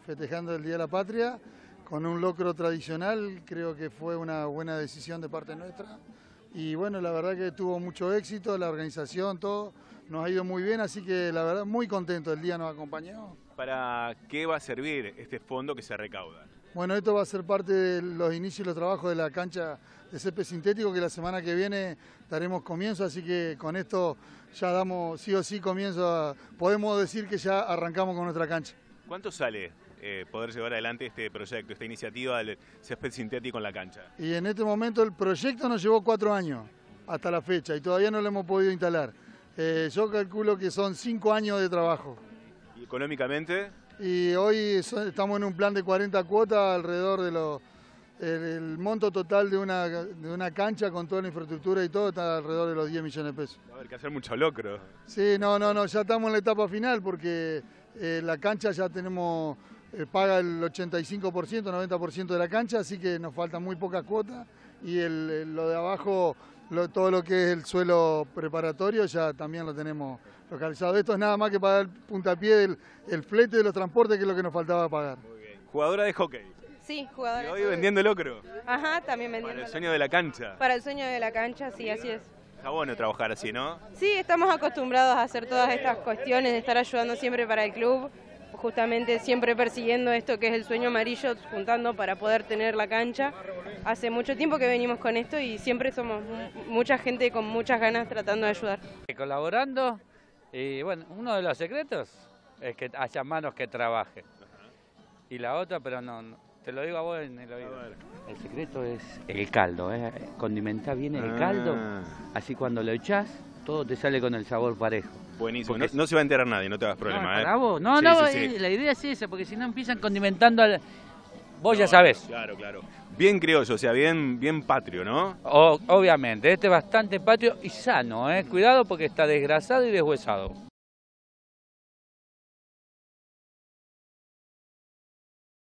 festejando el Día de la Patria con un locro tradicional. Creo que fue una buena decisión de parte nuestra. Y bueno, la verdad que tuvo mucho éxito, la organización, todo, nos ha ido muy bien, así que la verdad muy contento, el día nos acompañó. ¿Para qué va a servir este fondo que se recauda? Bueno, esto va a ser parte de los inicios y los trabajos de la cancha de césped sintético, que la semana que viene daremos comienzo, así que con esto ya damos sí o sí comienzo, podemos decir que ya arrancamos con nuestra cancha. ¿Cuánto sale poder llevar adelante este proyecto, esta iniciativa del césped sintético en la cancha? Y en este momento el proyecto nos llevó 4 años hasta la fecha y todavía no lo hemos podido instalar. Yo calculo que son 5 años de trabajo. ¿Y económicamente? Y hoy estamos en un plan de 40 cuotas alrededor de el monto total de una cancha con toda la infraestructura y todo está alrededor de los 10 millones de pesos. Va a haber que hacer mucho locro. Sí, no, ya estamos en la etapa final porque la cancha ya tenemos, paga el 85%, 90% de la cancha, así que nos faltan muy pocas cuotas y lo de abajo, todo lo que es el suelo preparatorio ya también lo tenemos localizado. Esto es nada más que pagar el puntapié el flete de los transportes, que es lo que nos faltaba pagar. Muy bien. ¿Jugadora de hockey? Sí, jugadora. ¿Y hoy vendiendo locro? Ajá, también vendiendo. ¿Para el sueño de la cancha? Para el sueño de la cancha, sí, así es. Está bueno trabajar así, ¿no? Sí, estamos acostumbrados a hacer todas estas cuestiones, de estar ayudando siempre para el club, justamente siempre persiguiendo esto que es el sueño amarillo, juntando para poder tener la cancha. Hace mucho tiempo que venimos con esto y siempre somos mucha gente con muchas ganas tratando de ayudar. Colaborando, y bueno, uno de los secretos es que haya manos que trabajen. Y la otra, pero no, te lo digo a vos en el oído. El secreto es el caldo, condimentar bien el caldo, así cuando lo echás, todo te sale con el sabor parejo. Buenísimo, no se va a enterar nadie, no te hagas problema. ¿Para vos? No, sí. La idea es esa, porque si no empiezan condimentando, vos ya sabés. Claro. Bien criollo, o sea, bien patrio, ¿no? Obviamente, este es bastante patrio y sano, cuidado porque está desgrasado y deshuesado.